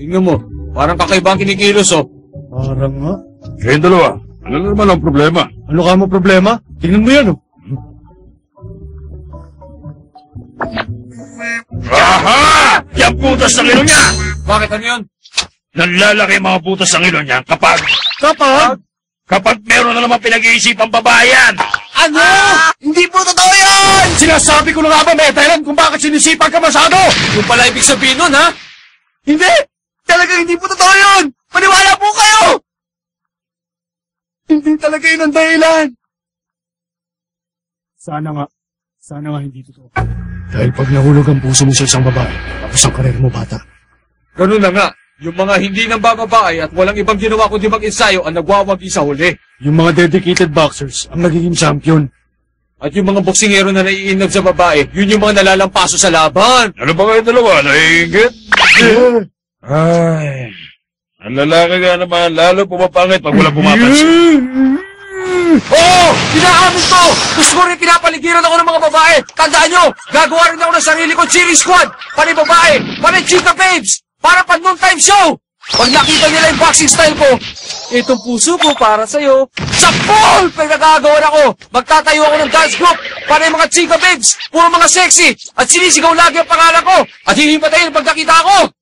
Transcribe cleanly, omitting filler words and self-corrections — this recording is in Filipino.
Tingnan mo, parang kakaiba ang kinikilos, oh. Parang nga. Kayong dalawa, ano na naman ang problema? Ano ka mo problema? Tingnan mo yan, oh. Aha! Yung butas ng ilong niya! Bakit, ano yun? Nanlalaki ang mga butas ng ilong niya kapag meron na naman pinag-iisipang babayan! Ano? Hindi po totoo yun! Sinasabi ko na nga ba, may dahilan kung bakit sinisipan ka masyado! Yung pala ibig sabihin nun, ha? Hindi! Talagang hindi po totoo yun! Paniwala po kayo! Hindi talaga yun ang dahilan! Sana nga hindi totoo. Dahil pag nahulog ang puso mo sa isang babae, tapos ang karir mo bata. Ganun na nga. Yung mga hindi nang bababae at walang ibang ginawa kundi mag-ensayo ang nagwawagi sa huli. Yung mga dedicated boxers ang nagiging champion. At yung mga boksingero na naiinag sa babae, yun yung mga nalalampaso sa laban. Ano ba kayo dalawa? Naiingit? Ay, ang lalaki nga naman, lalo pumapangit pag walang pumapansin. Oo! Pinaamin ko! Gusto ko rin pinapaligiran ako ng mga babae. Tandaan nyo, gagawa rin ako ng sarili ko cheering squad. Panay babae, panay chika babes. Para pag noontime show. Pag nakita nila yung boxing style ko, itong puso ko para sa'yo. Sa pool! Pag nagagawan ako, magtatayo ako ng dance group. Panay mga chika babes, puro mga sexy. At sinisigaw lagi ang pangalan ko. At hihipatayin pag nakita ako.